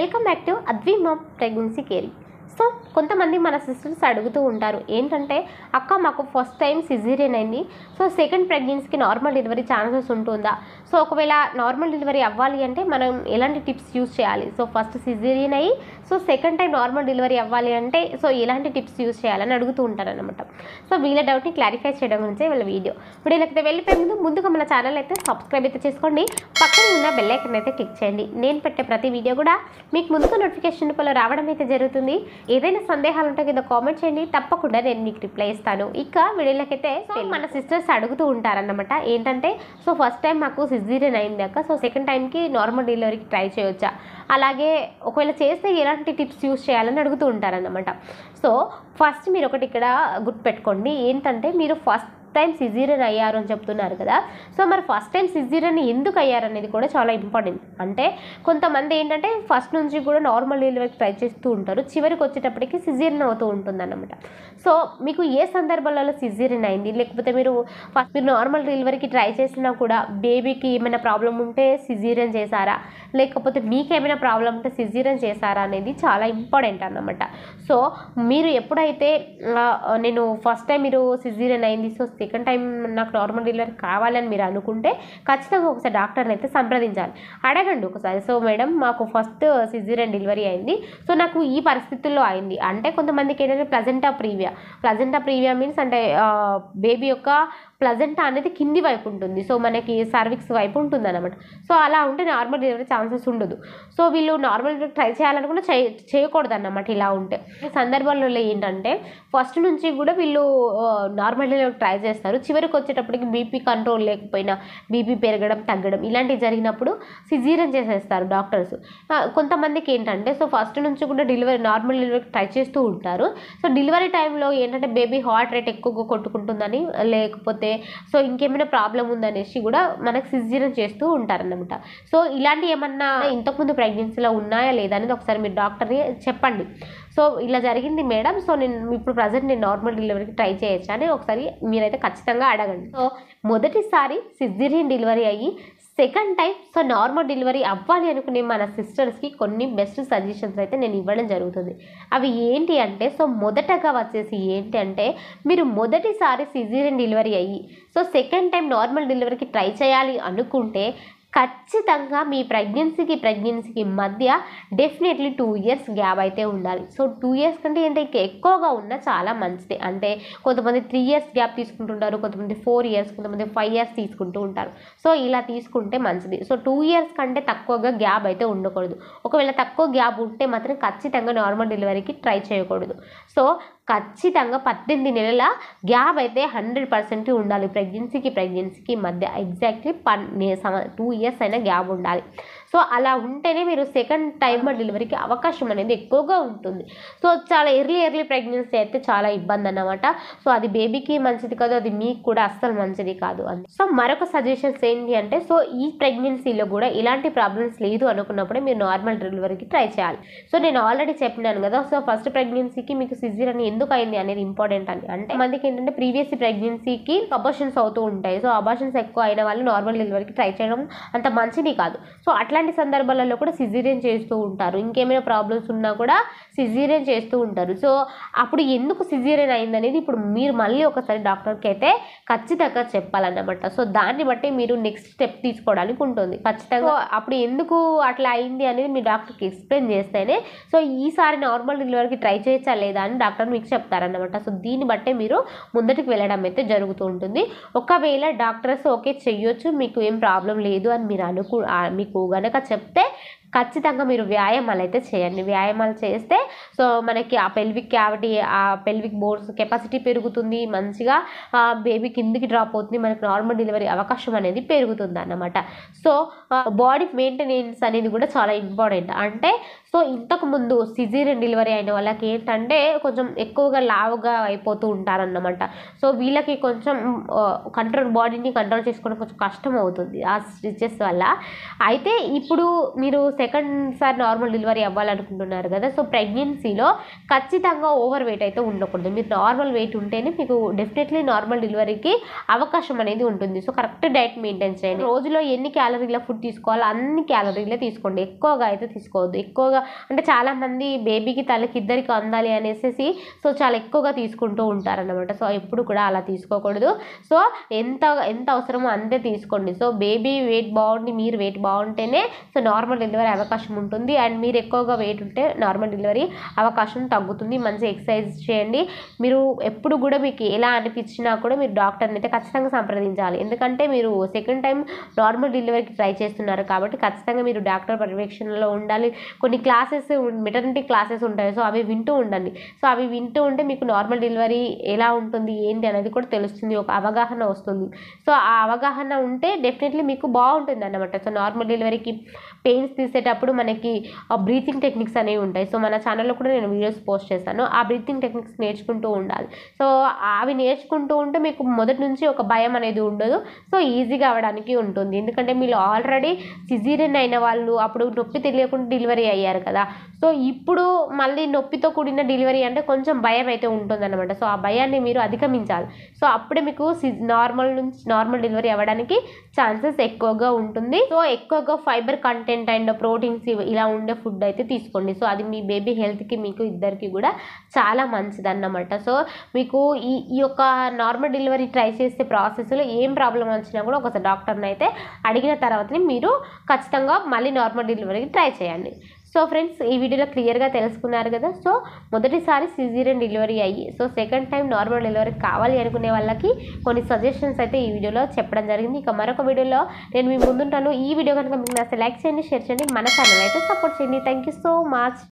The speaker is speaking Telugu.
Welcome back to Advi mom pregnancy caring. So కొంతమంది మన సిస్టర్స్ అడుగుతూ ఉంటారు ఏంటంటే, అక్క మాకు ఫస్ట్ టైం సిజేరియన్ అయింది, సో సెకండ్ ప్రెగ్నెన్సీకి నార్మల్ డెలివరీ ఛాన్సెస్ ఉంటుందా? సో ఒకవేళ నార్మల్ డెలివరీ అవ్వాలి అంటే మనం ఎలాంటి టిప్స్ యూజ్ చేయాలి? సో ఫస్ట్ సిజేరియన్ అయ్యి so second time normal delivery అవ్వాలి అంటే సో ఎలాంటి టిప్స్ యూజ్ చేయాలని అడుగుతూ ఉంటారనమాట. సో వీళ్ళ డౌట్ని క్లారిఫై చేయడం గురించే వీళ్ళ వీడియోకి వెళ్ళిపోయే ముందుగా మన ఛానల్ అయితే సబ్స్క్రైబ్ అయితే చేసుకోండి, పక్కన ఉన్న బెల్ ఐకాన్ అయితే క్లిక్ చేయండి. నేను పెట్టే ప్రతి వీడియో కూడా మీకు ముందుగా నోటిఫికేషన్ రూపంలో రావడం అయితే జరుగుతుంది. ఏదైనా సందేహాలు ఉంటే కింద కామెంట్ చేయండి, తప్పకుండా నేను మీకు రిప్లై ఇస్తాను. ఇక వీడియోలకైతే మన సిస్టర్స్ అడుగుతూ ఉంటారన్నమాట ఏంటంటే, సో ఫస్ట్ టైం మాకు సిజేరియన్ అయింది అక్క, సో సెకండ్ టైంకి నార్మల్ డెలివరీకి ట్రై చేయొచ్చా, అలాగే ఒకవేళ చేస్తే ఎలాంటి టిప్స్ యూజ్ చేయాలని అడుగుతూ ఉంటారన్నమాట. సో ఫస్ట్ మీరు ఒకటి ఇక్కడ గుర్తుపెట్టుకోండి ఏంటంటే, మీరు ఫస్ట్ టైం సిజేరియన్ అయ్యారు అని చెప్తున్నారు కదా. సో మరి ఫస్ట్ టైం సిజేరియన్ ఎందుకు అయ్యారు అనేది కూడా చాలా ఇంపార్టెంట్. అంటే కొంతమంది ఏంటంటే ఫస్ట్ నుంచి కూడా నార్మల్ డెలివరీకి ట్రై చేస్తూ ఉంటారు, చివరికి వచ్చేటప్పటికి సిజేరియన్ అవుతూ ఉంటుంది అన్నమాట. సో మీకు ఏ సందర్భాలలో సిజేరియన్ అయింది, లేకపోతే మీరు నార్మల్ డెలివరీకి ట్రై చేసినా కూడా బేబీకి ఏమైనా ప్రాబ్లం ఉంటే సిజేరియన్ చేశారా, లేకపోతే మీకు ఏమైనా ప్రాబ్లం ఉంటే సిజేరియన్ చేశారా అనేది చాలా ఇంపార్టెంట్ అన్నమాట. సో మీరు ఎప్పుడైతే నేను ఫస్ట్ టైం మీరు సిజేరియన్ అయింది, సో సెకండ్ టైం నాకు నార్మల్ డెలివరీ కావాలని మీరు అనుకుంటే ఖచ్చితంగా ఒకసారి డాక్టర్ని అయితే సంప్రదించాలి, అడగండి ఒకసారి. సో మేడం మాకు ఫస్ట్ సిజేరియన్ డెలివరీ అయింది, సో నాకు ఈ పరిస్థితుల్లో అయింది అంటే, కొంతమందికి ఏంటంటే ప్లజెంటా ప్రీవియా మీన్స్ అంటే బేబీ యొక్క ప్లజెంటా అనేది కింది వైపు ఉంటుంది, సో మనకి సర్విక్స్ వైపు ఉంటుంది అనమాట. సో అలా ఉంటే నార్మల్ డెలివరీ ఛాన్సెస్ ఉండదు. సో వీళ్ళు నార్మల్ డెలివరీ ట్రై చేయాలనుకున్నా చేయకూడదు అన్నమాట. ఇలా ఉంటే ఈ సందర్భాలలో ఏంటంటే ఫస్ట్ నుంచి కూడా వీళ్ళు నార్మల్ డెలివరీ ట్రై చేస్తారు, చివరికి వచ్చేటప్పటికి బీపీ కంట్రోల్ లేకపోయినా బీపీ పెరగడం తగ్గడం ఇలాంటివి జరిగినప్పుడు సిజేరియన్ చేసేస్తారు డాక్టర్స్. కొంతమందికి ఏంటంటే సో ఫస్ట్ నుంచి కూడా నార్మల్ డెలివరీకి ట్రై చేస్తూ ఉంటారు. సో డెలివరీ టైంలో ఏంటంటే బేబీ హార్ట్ రేట్ ఎక్కువగా కొట్టుకుంటుందని, లేకపోతే సో ఇంకేమైనా ప్రాబ్లం ఉందనేసి కూడా మనకు సిజేరియన్ చేస్తూ ఉంటారన్నమాట. సో ఇలాంటి ఏమన్నా ఇంతకుముందు ప్రెగ్నెన్సీలో ఉన్నాయా లేదా అనేది ఒకసారి మీరు డాక్టర్ని చెప్పండి. సో ఇలా జరిగింది మేడం, సో నేను ఇప్పుడు ప్రజెంట్ నేను నార్మల్ డెలివరీకి ట్రై చేయొచ్చా అని ఒకసారి మీరైతే ఖచ్చితంగా అడగండి. సో మొదటిసారి సిజేరియన్ డెలివరీ అయ్యి second time so normal delivery అవ్వాలి అనుకునే మన సిస్టర్స్కి కొన్ని బెస్ట్ సజెషన్స్ అయితే నేను ఇవ్వడం జరుగుతుంది. అవి ఏంటి అంటే, సో మొదటగా వచ్చేసి ఏంటి అంటే, మీరు మొదటిసారి సిజేరియన్ డెలివరీ అయ్యి సో సెకండ్ టైం నార్మల్ డెలివరీకి ట్రై చేయాలి అనుకుంటే ఖచ్చితంగా మీ ప్రెగ్నెన్సీకి మధ్య డెఫినెట్లీ 2 ఇయర్స్ గ్యాప్ అయితే ఉండాలి. సో 2 ఇయర్స్ కంటే అంటే ఎక్కువగా ఉన్నా చాలా మంచిది. అంటే కొంతమంది 3 ఇయర్స్ గ్యాప్ తీసుకుంటుంటారు, కొంతమంది 4 ఇయర్స్, కొంతమంది 5 ఇయర్స్ తీసుకుంటూ ఉంటారు. సో ఇలా తీసుకుంటే మంచిది. సో 2 ఇయర్స్ కంటే తక్కువగా గ్యాప్ అయితే ఉండకూడదు. ఒకవేళ తక్కువ గ్యాప్ ఉంటే మాత్రం ఖచ్చితంగా నార్మల్ డెలివరీకి ట్రై చేయకూడదు. సో ఖచ్చితంగా 18 నెలల గ్యాప్ అయితే 100% ఉండాలి ప్రెగ్నెన్సీకి మధ్య. ఎగ్జాక్ట్లీ 2 ఇయర్స్ అయినా గ్యాప్ ఉండాలి. సో అలా ఉంటేనే మీరు సెకండ్ టైం డెలివరీకి అవకాశం అనేది ఎక్కువగా ఉంటుంది. సో చాలా ఎర్లీ ప్రెగ్నెన్సీ అయితే చాలా ఇబ్బంది అన్నమాట. సో అది బేబీకి మంచిది కాదు, అది మీకు కూడా అస్సలు మంచిది కాదు అని. సో మరొక సజెషన్స్ ఏంటి అంటే, సో ఈ ప్రెగ్నెన్సీలో కూడా ఇలాంటి ప్రాబ్లమ్స్ లేదు అనుకున్నప్పుడే మీరు నార్మల్ డెలివరీకి ట్రై చేయాలి. సో నేను ఆల్రెడీ చెప్పినాను కదా, సో ఫస్ట్ ప్రెగ్నెన్సీకి మీకు సిజేరియన్ ఎందుకు అయింది అనేది ఇంపార్టెంట్ అని. అంటే మందికి ఏంటంటే ప్రీవియస్ ప్రెగ్నెన్సీకి అబార్షన్స్ అవుతూ ఉంటాయి. సో అబార్షన్స్ ఎక్కువ అయిన వాళ్ళు నార్మల్ డెలివరీకి ట్రై చేయడం అంత మంచిది కాదు. సో అట్లాంటి సందర్భాలలో కూడా సిజేరియన్ చేస్తూ ఉంటారు, ఇంకేమైనా ప్రాబ్లమ్స్ ఉన్నా కూడా సిజేరియన్ చేస్తూ ఉంటారు. సో అప్పుడు ఎందుకు సిజేరియన్ అయింది అనేది ఇప్పుడు మీరు మళ్ళీ ఒకసారి డాక్టర్కి అయితే ఖచ్చితంగా చెప్పాలన్నమాట. సో దాన్ని బట్టి మీరు నెక్స్ట్ స్టెప్ తీసుకోవడానికి ఉంటుంది ఖచ్చితంగా. అప్పుడు ఎందుకు అట్లా అయింది అనేది మీ డాక్టర్కి ఎక్స్ప్లెయిన్ చేస్తేనే సో ఈసారి నార్మల్ డెలివరీకి ట్రై చేయొచ్చా లేదా అని డాక్టర్ మీకు చెప్తారన్నమాట. సో దీన్ని బట్టే మీరు ముందటికి వెళ్ళడం అయితే జరుగుతూ ఉంటుంది. ఒకవేళ డాక్టర్స్ ఓకే చెయ్యొచ్చు, మీకు ఏం ప్రాబ్లం లేదు అని మీరు మీకు గనక చెప్తే ఖచ్చితంగా మీరు వ్యాయామాలు అయితే చేయండి. వ్యాయామాలు చేస్తే సో మనకి ఆ పెల్విక్ క్యావిటీ, ఆ పెల్విక్ బోన్స్ కెపాసిటీ పెరుగుతుంది, మంచిగా బేబీ కిందికి డ్రాప్ అవుతుంది, మనకి నార్మల్ డెలివరీ అవకాశం అనేది పెరుగుతుంది అన్నమాట. సో బాడీ మెయింటెనెన్స్ అనేది కూడా చాలా ఇంపార్టెంట్. అంటే సో ఇంతకుముందు సిజేరియన్ డెలివరీ అయిన వాళ్ళకి ఏంటంటే కొంచెం ఎక్కువగా లావుగా అయిపోతూ ఉంటారన్నమాట. సో వీళ్ళకి కొంచెం బాడీని కంట్రోల్ చేసుకోవడం కొంచెం కష్టం అవుతుంది ఆ స్టిచెస్ వల్ల. అయితే ఇప్పుడు మీరు సెకండ్ సారి నార్మల్ డెలివరీ అవ్వాలనుకుంటున్నారు కదా, సో ప్రెగ్నెన్సీలో ఖచ్చితంగా ఓవర్ వెయిట్ అయితే ఉండకూడదు. మీరు నార్మల్ వెయిట్ ఉంటేనే మీకు డెఫినెట్లీ నార్మల్ డెలివరీకి అవకాశం అనేది ఉంటుంది. సో కరెక్ట్ డైట్ మెయింటైన్ చేయండి. రోజులో ఎన్ని క్యాలరీల ఫుడ్ తీసుకోవాలో అన్ని క్యాలరీలే తీసుకోండి, ఎక్కువగా అయితే తీసుకోవద్దు. ఎక్కువగా ఎక్కువగా అంటే చాలామంది బేబీకి తలకి ఇద్దరికి అందాలి అనేసి సో చాలా ఎక్కువగా తీసుకుంటూ ఉంటారన్నమాట. సో ఎప్పుడు కూడా అలా తీసుకోకూడదు. సో ఎంత ఎంత అవసరమో అంతే తీసుకోండి. సో బేబీ వెయిట్ బాగుండి మీరు వెయిట్ బాగుంటేనే సో నార్మల్ డెలివరీ అవకాశం ఉంటుంది. అండ్ మీరు ఎక్కువగా వెయిట్ ఉంటే నార్మల్ డెలివరీ అవకాశం తగ్గుతుంది. మంచి ఎక్సర్సైజ్ చేయండి. మీరు ఎప్పుడు కూడా మీకు ఎలా అనిపించినా కూడా మీరు డాక్టర్ని అయితే ఖచ్చితంగా సంప్రదించాలి. ఎందుకంటే మీరు సెకండ్ టైం నార్మల్ డెలివరీకి ట్రై చేస్తున్నారు కాబట్టి ఖచ్చితంగా మీరు డాక్టర్ పర్యవేక్షణలో ఉండాలి. కొన్ని క్లాసెస్ మెటర్నిటీ క్లాసెస్ ఉంటాయి. సో అవి వింటూ ఉండండి. సో అవి వింటూ ఉంటే మీకు నార్మల్ డెలివరీ ఎలా ఉంటుంది ఏంటి అనేది కూడా తెలుస్తుంది. ఒక అవగాహన వస్తుంది. సో ఆ అవగాహన ఉంటే డెఫినెట్లీ మీకు బాగుంటుంది అన్నమాట. సో నార్మల్ డెలివరీకి పెయిన్స్ తీసేటప్పుడు మనకి బ్రీతింగ్ టెక్నిక్స్ అనేవి ఉంటాయి. సో మన ఛానల్లో కూడా నేను వీడియోస్ పోస్ట్ చేస్తాను. ఆ బ్రీతింగ్ టెక్నిక్స్ నేర్చుకుంటూ ఉండాలి. సో అవి నేర్చుకుంటూ ఉంటే మీకు మొదటి నుంచి ఒక భయం అనేది ఉండదు. సో ఈజీగా అవ్వడానికి ఉంటుంది. ఎందుకంటే మీరు ఆల్రెడీ సిజేరియన్ అయిన వాళ్ళు అప్పుడు నొప్పి తెలియకుండా డెలివరీ అయ్యారు కదా. సో ఇప్పుడు మళ్ళీ నొప్పితో కూడిన డెలివరీ అంటే కొంచెం భయం అయితే ఉంటుందన్నమాట. సో ఆ భయాన్ని మీరు అధిగమించాలి. సో అప్పుడే మీకు నార్మల్ డెలివరీ అవ్వడానికి ఛాన్సెస్ ఎక్కువగా ఉంటుంది. సో ఎక్కువగా ఫైబర్ కంటెంట్ అండ్ ప్రోటీన్స్ ఇలా ఉండే ఫుడ్ అయితే తీసుకోండి. సో అది మీ బేబీ హెల్త్కి మీకు ఇద్దరికి కూడా చాలా మంచిది అన్నమాట. సో మీకు ఈ యొక్క నార్మల్ డెలివరీ ట్రై చేసే ప్రాసెస్లో ఏం ప్రాబ్లం వచ్చినా కూడా ఒకసారి డాక్టర్ని అయితే అడిగిన తర్వాతనే మీరు ఖచ్చితంగా మళ్ళీ నార్మల్ డెలివరీకి ట్రై చేయండి. సో ఫ్రెండ్స్ ఈ వీడియోలో క్లియర్గా తెలుసుకున్నారు కదా. సో మొదటిసారి సిజేరియన్ డెలివరీ అయ్యి so second time normal delivery కావాలి అనుకునే వాళ్ళకి కొన్ని సజెషన్స్ అయితే ఈ వీడియోలో చెప్పడం జరిగింది. ఇక మరొక వీడియోలో నేను మీ ముందుంటాను. ఈ వీడియో కనుక మీకు నచ్చితే లైక్ చేయండి, షేర్ చేయండి, మన ఛానల్ అయితే సపోర్ట్ చేయండి. Thank you so much.